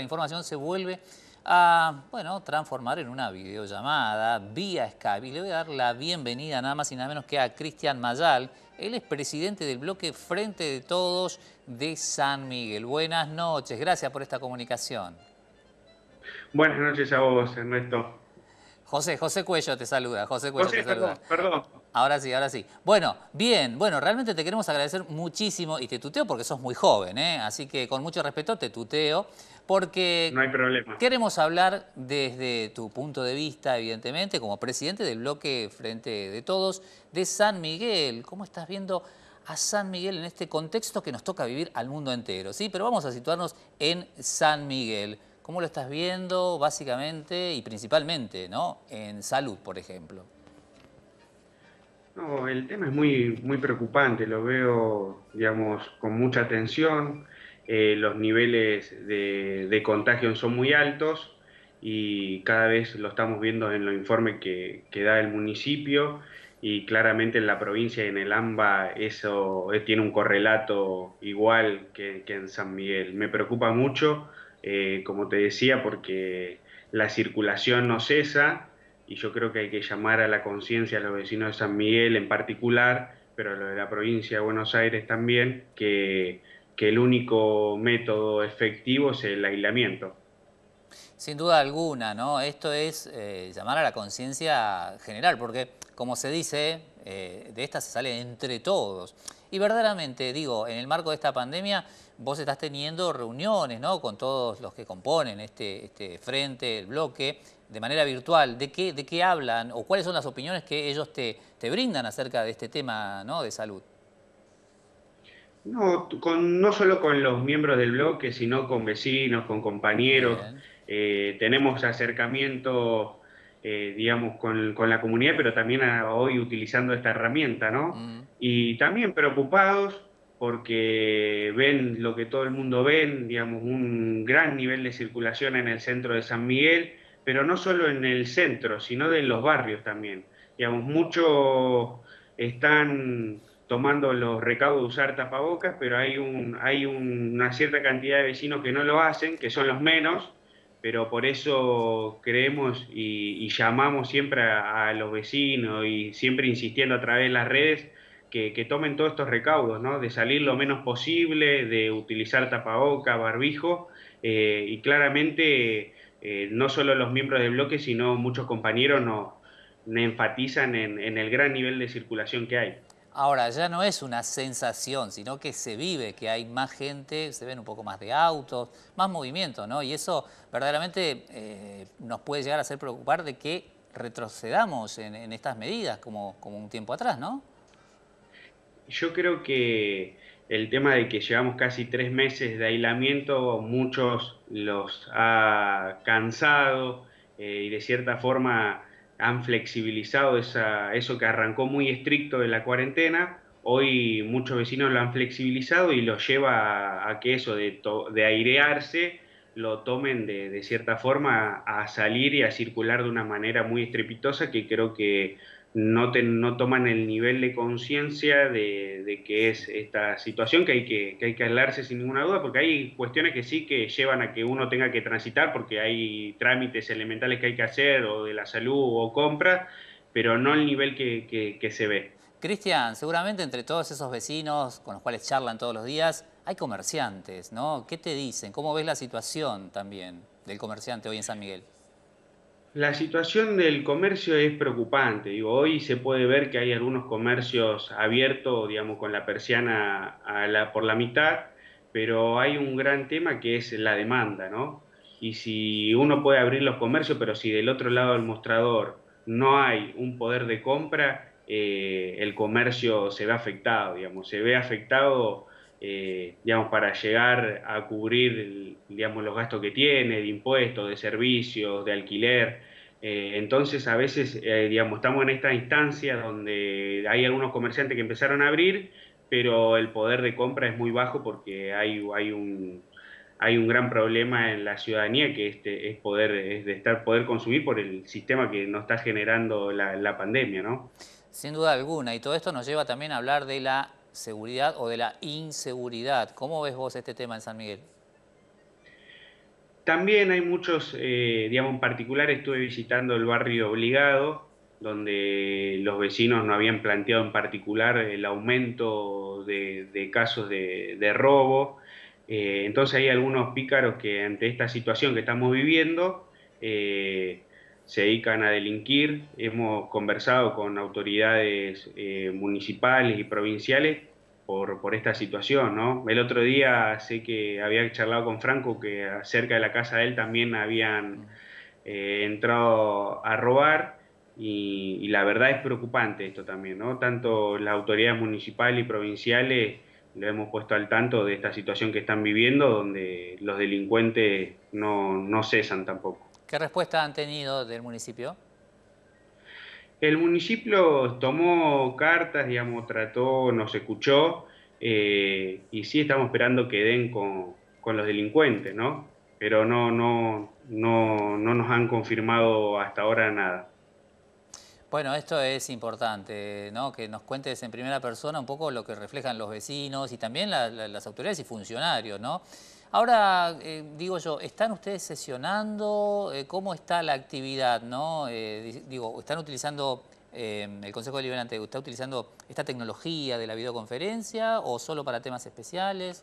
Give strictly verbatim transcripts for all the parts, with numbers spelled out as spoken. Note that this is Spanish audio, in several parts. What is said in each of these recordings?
información se vuelve a, bueno, transformar en una videollamada vía Skype. Y le voy a dar la bienvenida nada más y nada menos que a Cristian Mayal. Él es presidente del bloque Frente de Todos de San Miguel. Buenas noches, gracias por esta comunicación. Buenas noches a vos, Ernesto. José, José Cuello te saluda, José Cuello te José, saluda. perdón, perdón. Ahora sí, ahora sí. Bueno, bien, bueno, realmente te queremos agradecer muchísimo y te tuteo porque sos muy joven, ¿eh? Así que con mucho respeto te tuteo No porque hay problema. queremos hablar desde tu punto de vista, evidentemente, como presidente del bloque Frente de Todos de San Miguel. ¿Cómo estás viendo a San Miguel en este contexto que nos toca vivir al mundo entero? ¿Sí? Pero vamos a situarnos en San Miguel. ¿Cómo lo estás viendo básicamente y principalmente, ¿no? En salud, por ejemplo. No, el tema es muy, muy preocupante, lo veo, digamos, con mucha atención. Eh, los niveles de, de contagio son muy altos y cada vez lo estamos viendo en los informes que, que da el municipio y claramente en la provincia y en el AMBA eso eh, tiene un correlato igual que, que en San Miguel. Me preocupa mucho, eh, como te decía, porque la circulación no cesa y yo creo que hay que llamar a la conciencia a los vecinos de San Miguel en particular, pero a los de la provincia de Buenos Aires también, que, que el único método efectivo es el aislamiento. Sin duda alguna, ¿no? Esto es eh, llamar a la conciencia general, porque como se dice, eh, de esta se sale entre todos. Y verdaderamente, digo, en el marco de esta pandemia, vos estás teniendo reuniones, ¿no? Con todos los que componen este, este frente, el bloque, de manera virtual. ¿De qué, de qué hablan o cuáles son las opiniones que ellos te, te brindan acerca de este tema, ¿no? De salud? No, con, no solo con los miembros del bloque, sino con vecinos, con compañeros. Bien. Eh, tenemos acercamiento, eh, digamos, con, con la comunidad, pero también a- hoy utilizando esta herramienta, ¿no? Mm. Y también preocupados porque ven lo que todo el mundo ven, digamos, un gran nivel de circulación en el centro de San Miguel, pero no solo en el centro, sino de los barrios también. Digamos, muchos están tomando los recaudos de usar tapabocas, pero hay, un, hay un- una cierta cantidad de vecinos que no lo hacen, que son los menos, pero por eso creemos y, y llamamos siempre a, a los vecinos y siempre insistiendo a través de las redes que, que tomen todos estos recaudos, ¿no? De salir lo menos posible, de utilizar tapaboca, barbijo, eh, y claramente eh, no solo los miembros del bloque, sino muchos compañeros nos enfatizan en, en el gran nivel de circulación que hay. Ahora, ya no es una sensación, sino que se vive, que hay más gente, se ven un poco más de autos, más movimiento, ¿no? Y eso verdaderamente eh, nos puede llegar a hacer preocupar de que retrocedamos en, en estas medidas como, como un tiempo atrás, ¿no? Yo creo que el tema de que llevamos casi tres meses de aislamiento, muchos los ha cansado eh, y de cierta forma han flexibilizado esa, eso que arrancó muy estricto de la cuarentena. Hoy muchos vecinos lo han flexibilizado y lo lleva a, a que eso de, to- de airearse lo tomen de, de cierta forma a salir y a circular de una manera muy estrepitosa que creo que no, te- no toman el nivel de conciencia de, de que es esta situación que hay que, que hay que aislarse sin ninguna duda, porque hay cuestiones que sí que llevan a que uno tenga que transitar, porque hay trámites elementales que hay que hacer, o de la salud o compras, pero no el nivel que, que, que se ve. Cristian, seguramente entre todos esos vecinos con los cuales charlan todos los días, hay comerciantes, ¿no? ¿Qué te dicen? ¿Cómo ves la situación también del comerciante hoy en San Miguel? La situación del comercio es preocupante. Digo, hoy se puede ver que hay algunos comercios abiertos, digamos, con la persiana a la, por la mitad, pero hay un gran tema que es la demanda, ¿no? Y si uno puede abrir los comercios, pero si del otro lado del mostrador no hay un poder de compra, eh, el comercio se ve afectado, digamos, se ve afectado, eh, digamos, para llegar a cubrir, digamos, los gastos que tiene, de impuestos, de servicios, de alquiler. Eh, entonces, a veces, eh, digamos, estamos en esta instancia donde hay algunos comerciantes que empezaron a abrir, pero el poder de compra es muy bajo porque hay, hay un, hay un gran problema en la ciudadanía que este, es poder, es de estar, poder consumir por el sistema que nos está generando la, la pandemia, ¿no? Sin duda alguna, y todo esto nos lleva también a hablar de la seguridad o de la inseguridad. ¿Cómo ves vos este tema en San Miguel? También hay muchos, eh, digamos, en particular estuve visitando el barrio Obligado, donde los vecinos no habían planteado en particular el aumento de, de casos de, de robo. Eh, entonces hay algunos pícaros que ante esta situación que estamos viviendo eh, se dedican a delinquir. Hemos conversado con autoridades eh, municipales y provinciales por, por esta situación, ¿no? El otro día sé que había charlado con Franco que cerca de la casa de él también habían eh, entrado a robar y, y la verdad es preocupante esto también, ¿no? Tanto las autoridades municipales y provinciales lo hemos puesto al tanto de esta situación que están viviendo, donde los delincuentes no, no cesan tampoco. ¿Qué respuesta han tenido del municipio? El municipio tomó cartas, digamos, trató, nos escuchó, eh, y sí estamos esperando que den con, con los delincuentes, ¿no? Pero no, no, no, no nos han confirmado hasta ahora nada. Bueno, esto es importante, ¿no? Que nos cuentes en primera persona un poco lo que reflejan los vecinos y también la- la- las autoridades y funcionarios, ¿no? Ahora, eh, digo yo, ¿están ustedes sesionando? Eh, ¿Cómo está la actividad, no? Eh, di- digo, ¿están utilizando, eh, el Consejo Deliberante, está utilizando esta tecnología de la videoconferencia o solo para temas especiales?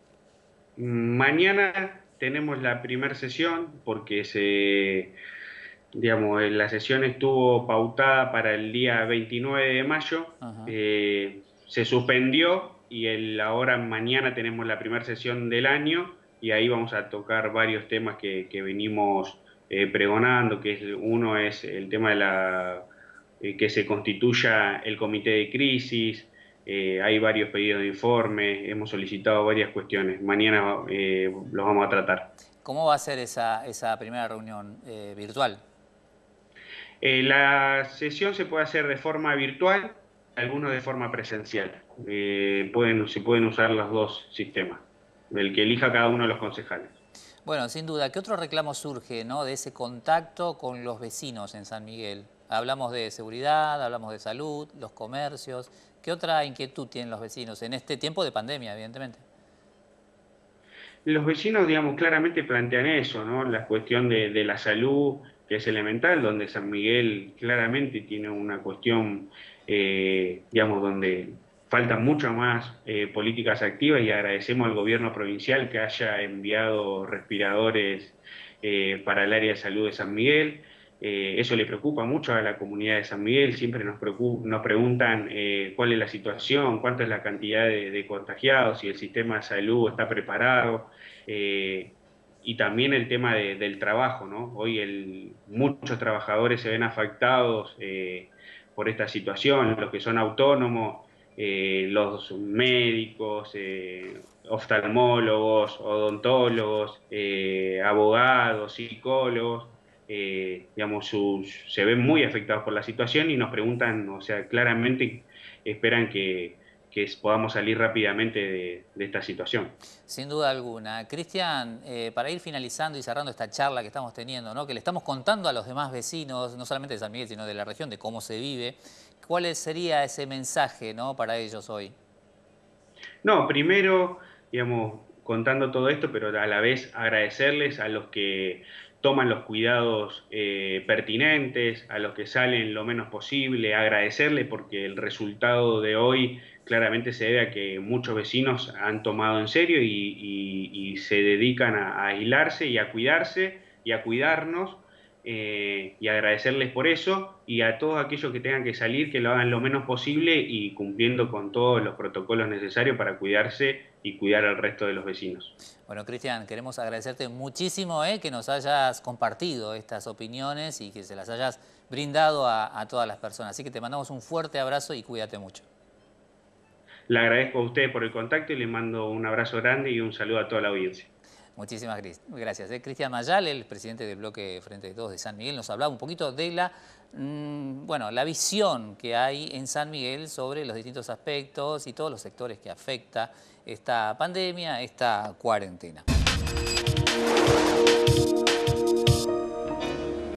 Mañana tenemos la primera sesión porque se, digamos, eh, la sesión estuvo pautada para el día veintinueve de mayo, Ajá. eh, se suspendió y el, ahora mañana tenemos la primera sesión del año y ahí vamos a tocar varios temas que, que venimos eh, pregonando, que es, uno es el tema de la, eh, que se constituya el comité de crisis. Eh, hay varios pedidos de informe, hemos solicitado varias cuestiones. Mañana eh, los vamos a tratar. ¿Cómo va a ser esa, esa primera reunión eh, virtual? Eh, la sesión se puede hacer de forma virtual, algunos de forma presencial. Eh, pueden, se pueden usar los dos sistemas, el que elija cada uno de los concejales. Bueno, sin duda, ¿qué otro reclamo surge, ¿no? De ese contacto con los vecinos en San Miguel? Hablamos de seguridad, hablamos de salud, los comercios. ¿Qué otra inquietud tienen los vecinos en este tiempo de pandemia, evidentemente? Los vecinos, digamos, claramente plantean eso, ¿no? La cuestión de, de la salud, que es elemental, donde San Miguel claramente tiene una cuestión, eh, digamos, donde faltan mucho más eh, políticas activas y agradecemos al gobierno provincial que haya enviado respiradores eh, para el área de salud de San Miguel. Eh, eso le preocupa mucho a la comunidad de San Miguel, siempre nos, preocup- nos preguntan eh, cuál es la situación, cuánta es la cantidad de, de contagiados, si el sistema de salud está preparado. eh, y también el tema de- del trabajo, ¿no? Hoy el- muchos trabajadores se ven afectados eh, por esta situación, los que son autónomos, eh, los médicos, eh, oftalmólogos, odontólogos, eh, abogados, psicólogos, eh, digamos, sus- se ven muy afectados por la situación y nos preguntan, o sea, claramente esperan que, que podamos salir rápidamente de de esta situación. Sin duda alguna. Cristian, eh, para ir finalizando y cerrando esta charla que estamos teniendo, ¿no? Que le estamos contando a los demás vecinos, no solamente de San Miguel, sino de la región, de cómo se vive, ¿cuál sería ese mensaje, ¿no? Para ellos hoy? No, primero, digamos, contando todo esto, pero a la vez agradecerles a los que toman los cuidados eh, pertinentes, a los que salen lo menos posible, agradecerles porque el resultado de hoy claramente se debe a que muchos vecinos han tomado en serio y, y- y se dedican a, a aislarse y a cuidarse y a cuidarnos, eh, y agradecerles por eso y a todos aquellos que tengan que salir que lo hagan lo menos posible y cumpliendo con todos los protocolos necesarios para cuidarse y cuidar al resto de los vecinos. Bueno, Cristian, queremos agradecerte muchísimo eh, que nos hayas compartido estas opiniones y que se las hayas brindado a, a todas las personas. Así que te mandamos un fuerte abrazo y cuídate mucho. Le agradezco a ustedes por el contacto y les mando un abrazo grande y un saludo a toda la audiencia. Muchísimas gracias. Eh, Cristian Mayal, el presidente del bloque Frente de Todos de San Miguel, nos hablaba un poquito de la, mmm, bueno, la visión que hay en San Miguel sobre los distintos aspectos y todos los sectores que afecta esta pandemia, esta cuarentena.